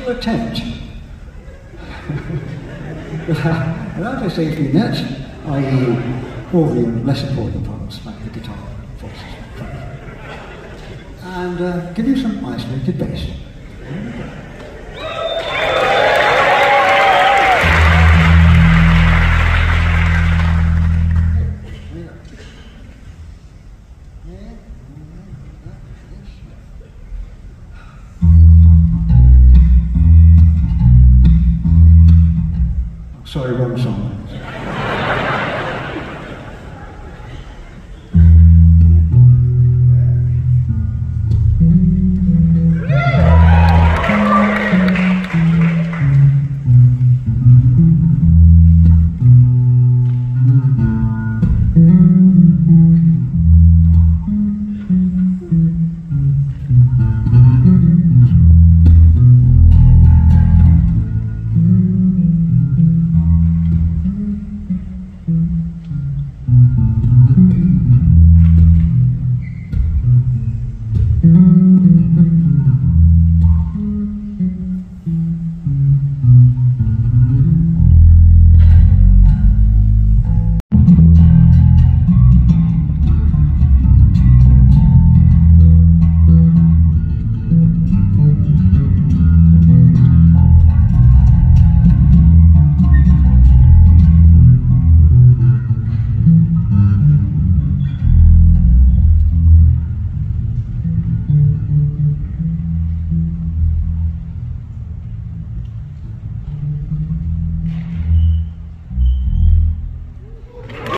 to attempt, without a safety net, i.e. all the less important parts like the guitar, voices, and give you some isolated bass. Sorry, wrong song.